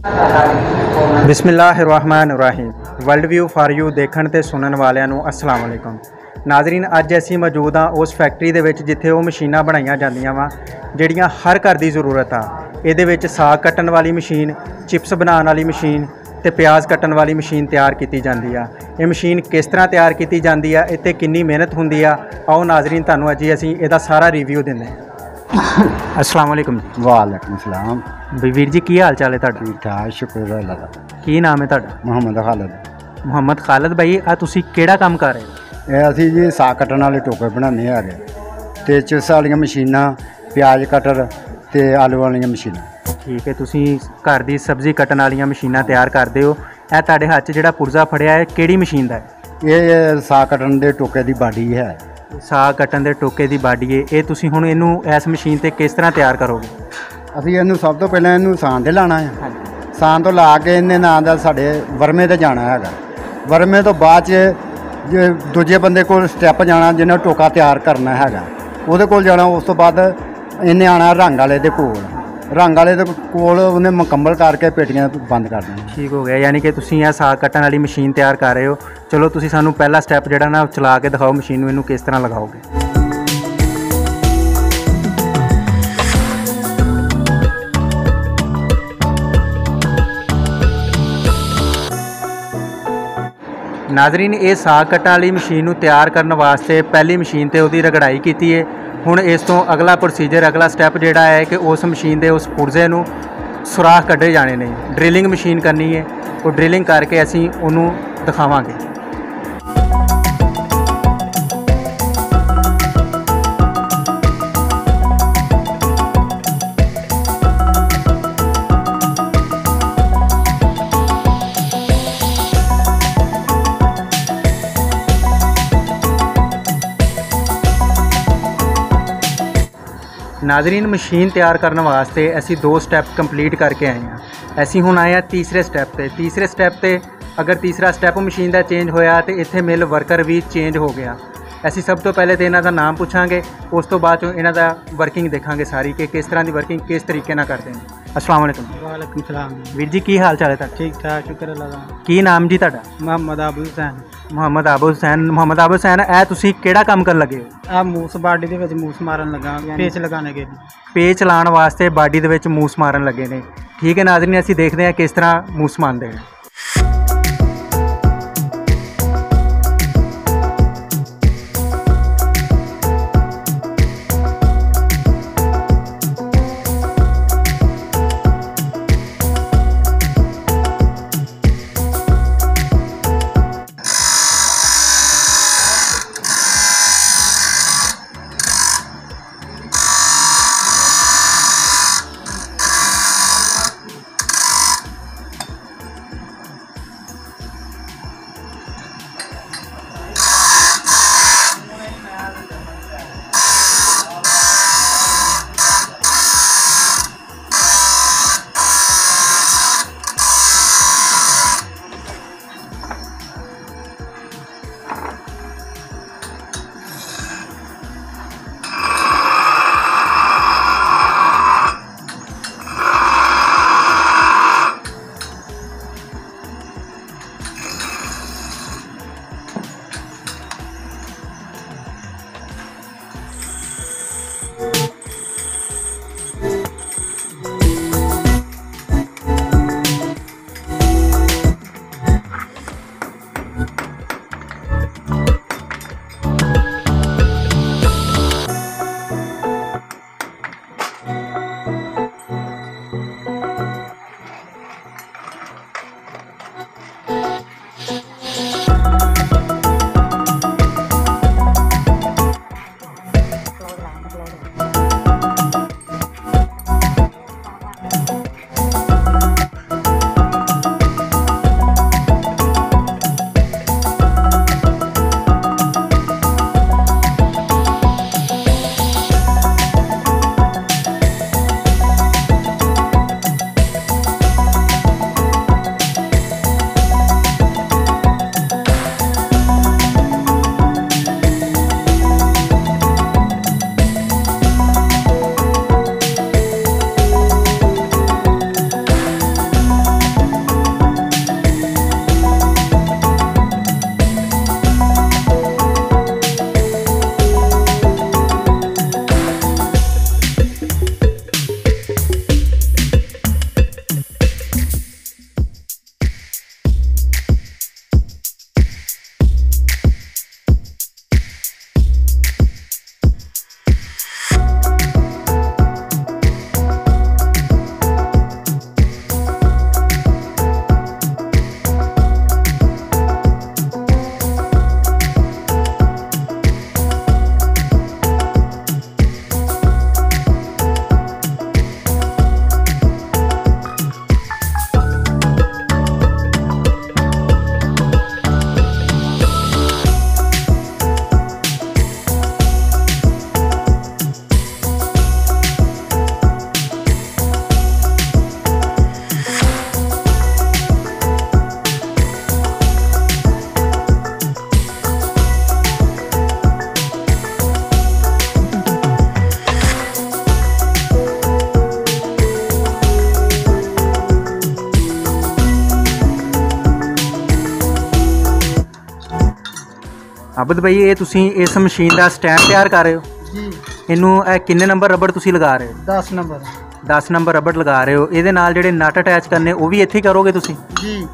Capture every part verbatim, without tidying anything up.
बिस्मिल्लाहिर्रहमानिर्रहीम। World view for you देखण ते सुनन वालिਆਂ ਨੂੰ अस्सलाम वालेकुम। नाजरीन, अज असीं मौजूद हाँ उस फैक्ट्री दे विच जिथे वो मशीनां बनाईयां जांदियां वा जिहड़ियां हर घर की जरूरत आ। इहदे विच साग कट्टण वाली मशीन, चिप्स बनाउण वाली मशीन ते प्याज कट्टण वाली मशीन तैयार की जाती है। ये मशीन किस तरह तैयार की जाती है, इत्ते कितनी मेहनत होंदी आ, आओ नाजरीन तुहानूं अज असीं इहदा सारा रिव्यू दिंदे हां। अस्सलाम वालेकुम जी। वालेकुम सलाम। भी वीर जी की हाल चाल है तुहाडा? ठीक ठाक, शुक्र है अल्लाह दा। की नाम है तुहाडा? मुहम्मद खालिद। मुहम्मद खालिद भाई, आ तुसीं किहड़ा काम कर रहे हो? ਇਹ ਅਸੀਂ ਜੀ ਸਾਗ ਕੱਟਣ ਵਾਲੇ ਟੋਕਰੇ ਬਣਾਉਂਦੇ ਹੈਗੇ ਤੇ ਚਿਪਸ ਵਾਲੀਆਂ ਮਸ਼ੀਨਾਂ, ਪਿਆਜ਼ ਕਟਰ ਤੇ ਆਲੂ ਵਾਲੀਆਂ ਮਸ਼ੀਨਾਂ। ठीक है, तुसीं घर दी सब्जी कट्टण वालियां मशीनां तैयार करदे हो। ਇਹ ਤੁਹਾਡੇ ਹੱਥ 'ਚ ਜਿਹੜਾ ਪੁਰਜ਼ਾ ਫੜਿਆ ਹੈ ਕਿਹੜੀ ਮਸ਼ੀਨ ਦਾ ਹੈ? ਇਹ ਸਾਗ ਕੱਟਣ ਦੇ ਟੋਕੇ ਦੀ ਬਾਡੀ ਹੈ। ਸਾਗ ਕੱਟਣ ਦੇ ਟੋਕੇ ਦੀ ਬਾਡੀ ਹੈ। ਇਹ ਤੁਸੀਂ ਹੁਣ ਇਹਨੂੰ ਇਸ ਮਸ਼ੀਨ ਤੇ ਕਿਸ ਤਰ੍ਹਾਂ ਤਿਆਰ ਕਰੋਗੇ? ਅਸੀਂ ਇਹਨੂੰ ਸਭ ਤੋਂ ਪਹਿਲਾਂ ਇਹਨੂੰ ਸਾਨ ਤੇ ਲਾਣਾ ਹੈ। ਸਾਨ ਤੋਂ ਲਾ ਕੇ ਇਹਨੇ ਨਾਂ ਦਾ ਸਾਡੇ ਵਰਮੇ ਤੇ ਜਾਣਾ ਹੈਗਾ। ਵਰਮੇ ਤੋਂ ਬਾਅਦ 'ਚ ਜੇ ਦੂਜੇ ਬੰਦੇ ਕੋਲ ਸਟੈਪ ਜਾਣਾ ਜਿਹਨੇ ਟੋਕਾ ਤਿਆਰ ਕਰਨਾ ਹੈਗਾ, ਉਹਦੇ ਕੋਲ ਜਾਣਾ। ਉਸ ਤੋਂ ਬਾਅਦ ਇਹਨੇ ਆਉਣਾ ਰੰਗ ਵਾਲੇ ਦੇ ਕੋਲ। ਰੰਗ ਵਾਲੇ ਦੇ ਕੋਲ ਉਹਨੇ ਮੁਕੰਮਲ ਕਰਕੇ ਪੇਟੀਆਂ ਬੰਦ ਕਰ ਦੇਣੀਆਂ। ਠੀਕ ਹੋ ਗਿਆ, ਯਾਨੀ ਕਿ ਤੁਸੀਂ ਇਹ ਸਾਗ ਕੱਟਣ ਵਾਲੀ ਮਸ਼ੀਨ ਤਿਆਰ ਕਰ ਰਹੇ ਹੋ। ਚਲੋ ਤੁਸੀਂ ਸਾਨੂੰ ਪਹਿਲਾ ਸਟੈਪ ਜਿਹੜਾ ਨਾ ਚਲਾ ਕੇ ਦਿਖਾਓ ਮਸ਼ੀਨ ਨੂੰ, ਇਹਨੂੰ ਕਿਸ ਤਰ੍ਹਾਂ ਲਗਾਓਗੇ। नाजरीन, ये साग कट्टण वाली मशीन नूं तैयार करने वास्ते पहली मशीन ते उहदी रगड़ाई कीती है। हुण इस तो अगला प्रोसीजर, अगला स्टैप जिहड़ा है कि उस मशीन के उस पुर्जे नूं सुराख कड्ढे जाने ने। ड्रिलिंग मशीन करनी है, वो ड्रिलिंग करके असीं उहनूं दिखावांगे। नाजरीन, मशीन तैयार करने वास्ते असी दो स्टैप कंप्लीट करके आए हैं। असी हुण आए हैं तीसरे स्टैप पे। तीसरे स्टैप पे अगर तीसरा स्टैप मशीन का चेंज होया तो इत्थे मिल वर्कर भी चेंज हो गया। असी सब तो पहले तो इन्हां दा नाम पूछांगे, उस तो बाद इन्हां दा वर्किंग देखांगे सारी कि किस तरह की वर्किंग किस तरीके नाल करते हैं। अस्सलाम वालेकुम। वालेकुम सलाम। वीर जी की हाल चाल है तुहाडा? ठीक ठाक, शुक्र अल्लाह दा। की नाम जी तुहाडा? मुहम्मद आबू हुसैन। मुहम्मद आबू हुसैन। मुहम्मद आबू हुसैन, ए तुसीं किहड़ा काम करन लगे हो? आ मूस बाडी दे विच मूस मारन लगा, पेच लगाने के लिए। पेच लाने वास्ते बाडी दे विच मूस मारन लगे ने। ठीक है नाज़रीन, असीं देखते हैं किस तरह मूस मारते हैं। ਆਬਦ ਭਾਈ ਇਹ ਤੁਸੀਂ ਇਸ ਮਸ਼ੀਨ ਦਾ ਸਟੈਂਡ ਤਿਆਰ ਕਰ ਰਹੇ ਹੋ ਜੀ। ਇਹਨੂੰ ਇਹ ਕਿੰਨੇ ਨੰਬਰ ਰਬੜ ਤੁਸੀਂ ਲਗਾ ਰਹੇ ਹੋ? ਦਸ ਨੰਬਰ। ਦਸ ਨੰਬਰ ਰਬੜ ਲਗਾ ਰਹੇ ਹੋ। ਇਹਦੇ ਨਾਲ ਜਿਹੜੇ ਨਟ ਅਟੈਚ ਕਰਨੇ ਉਹ ਵੀ ਇੱਥੇ ਹੀ ਕਰੋਗੇ ਤੁਸੀਂ? ਜੀ।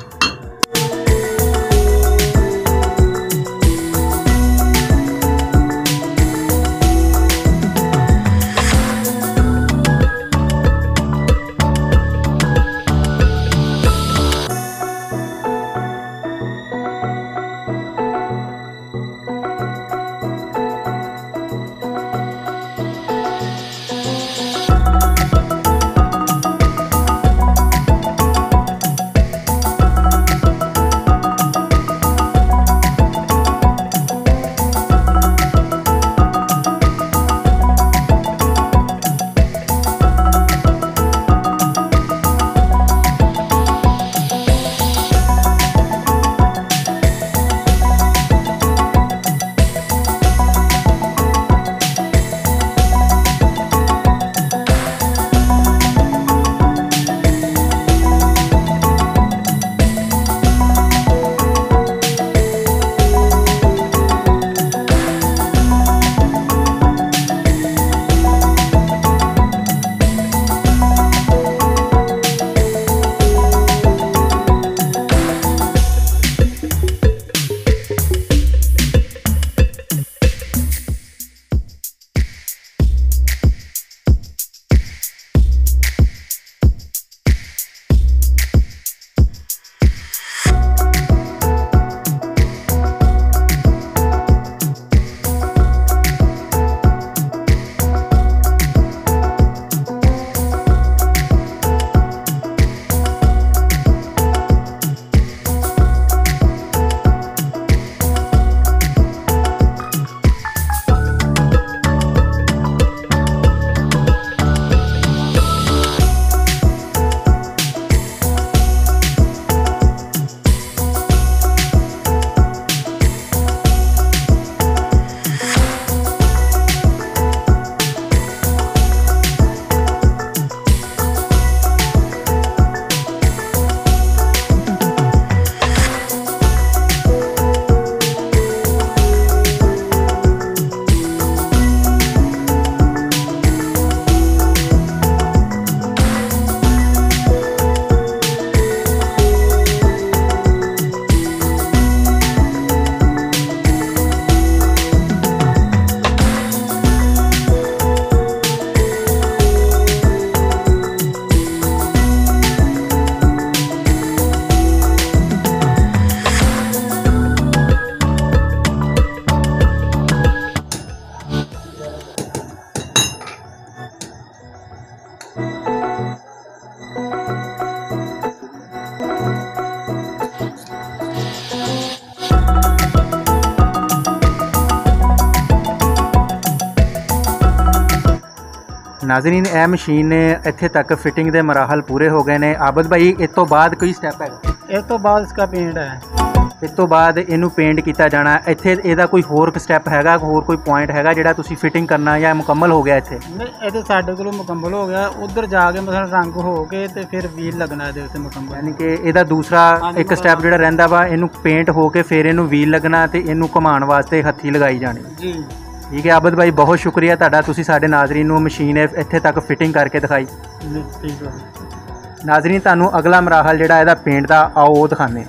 नाजरीन ए मशीन ने इत्थे तक फिटिंग के मराहल पूरे हो गए ने। आबद भाई इस तो बाद कोई स्टैप है? इस तो बाद इसका पेंट है। इस तो बाद इनू पेंट किया जाना। इत्थे इहदा कोई होर स्टैप हैगा, होर कोई पॉइंट हैगा जिहड़ा तुसीं फिटिंग करना या मुकम्मल हो गया इत्थे? नहीं, ये साडे कोलों मुकम्मल हो गया। उधर जाके मतलब रंग हो के ते फिर व्हील लगना है उत्ते मुकम्मल। यानी कि इहदा दूसरा एक स्टैप जिहड़ा रहिंदा वा, इनू पेंट हो के फिर इनू व्हील लगना ते इनू घुमाउण वास्ते हत्थी लगाई जानी जी। ठीक है आबद भाई, बहुत शुक्रिया तुहाडा, तुसीं साडे नाज़रीन नूं मशीन इत्थे तक फिटिंग करके दिखाई। ठीक है नाज़रीन, तुहानूं अगला मराहल जिहड़ा इहदा पेंट दा आओ वो दिखाने।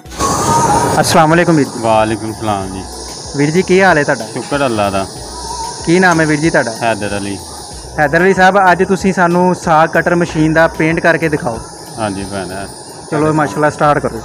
अस्सलाम वालेकुम वीर। वालेकुम सलाम जी। वीर जी की हाल है तुहाडा? शुक्र अल्लाह दा। की नाम है वीर जी तुहाडा? हैदर अली। हैदर अली साहब, अज तुसीं सानूं साग कटर मशीन दा पेंट करके दिखाओ। हाँ जी भैन। चलो माशाल्लाह स्टार्ट करो।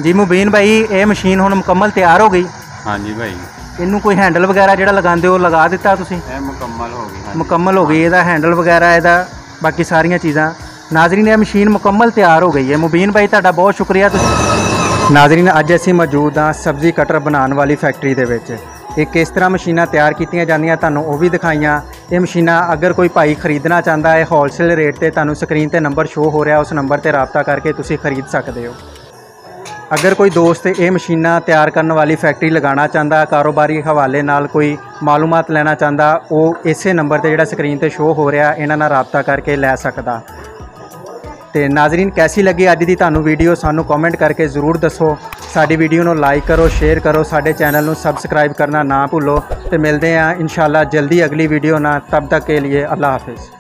जी मुबीन भाई ये मशीन हुण मुकम्मल तैयार हो गई? हाँ जी भाई, इनू कोई हैंडल वगैरह जिहड़ा लगांदे हो लगा दिता तुसीं? ये मुकम्मल हो गई। हाँ जी। मुकम्मल हो गई, ਇਹਦਾ हैंडल वगैरह ਇਹਦਾ बाकी सारियां चीज़ां। नाजरीन ये मशीन मुकम्मल तैयार हो गई है। मुबीन भाई तुहाडा बहुत शुक्रिया। नाजरीन अज असीं मौजूद हाँ सब्जी कटर बनाने वाली फैक्ट्री दे विच। ये किस तरह मशीनां तैयार कीतियां जांदियां तुहानूं वो भी दिखाइयां। ये मशीनां अगर कोई भाई खरीदना चाहता है होलसेल रेट ते तुहानूं स्क्रीन ते नंबर शो हो रहा उस नंबर ते रबता करके तुसीं खरीद सकते हो। अगर कोई दोस्त ये मशीनां तैयार करने वाली फैक्ट्री लगाना चाहता, कारोबारी हवाले नाल कोई मालूमात लेना चाहता, वो इसे नंबर ते जिहड़ा स्क्रीन ते शो हो रहा इन्हां नाल रबता करके लै सकदा। तो नाजरीन कैसी लगी अज की तुहानूं वीडियो सानू कमेंट करके ज़रूर दसो। साडी वीडियो नूं लाइक करो, शेयर करो, साडे चैनल नूं सबसक्राइब करना ना भूलो। तो मिलते हैं इंशाल्लाह जल्दी अगली वीडियो ना, तब तक के लिए अल्लाह हाफिज़।